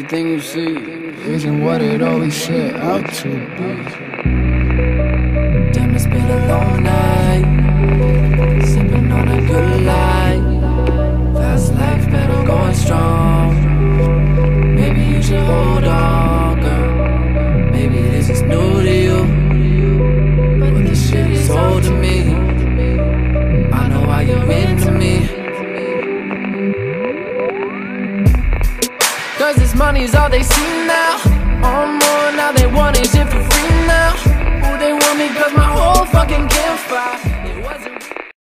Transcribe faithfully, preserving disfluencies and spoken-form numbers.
Everything you see isn't what it always set out to be. Damn, it's been a long night, sipping on a good life. Fast life, better going strong. Maybe you should hold on, girl. Maybe this is new to you, but this shit is old to me. I know why you're into me, cause this money's all they see.